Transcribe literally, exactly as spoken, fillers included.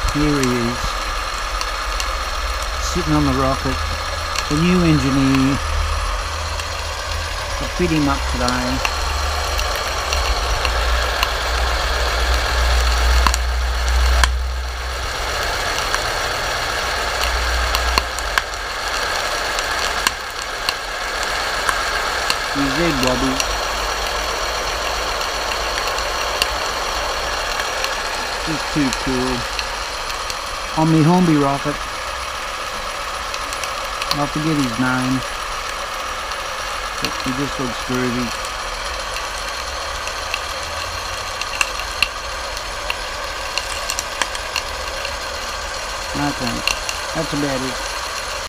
Here he is, sitting on the rocket. The new engineer. I fit him up today. He's dead Bobby. He's too cool. On the Hornby Rocket. I forget his name. But he just looks groovy. Okay, that's about it.